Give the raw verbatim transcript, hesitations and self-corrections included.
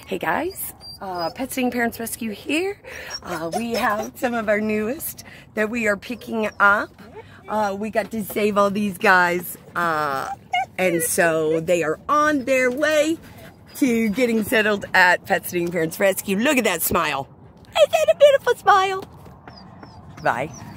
Hey guys, uh, Pet Sitting Parents Rescue here. Uh, we have some of our newest that we are picking up. Uh, we got to save all these guys, uh, and so they are on their way to getting settled at Pet Sitting Parents Rescue. Look at that smile. Isn't that a beautiful smile? Bye.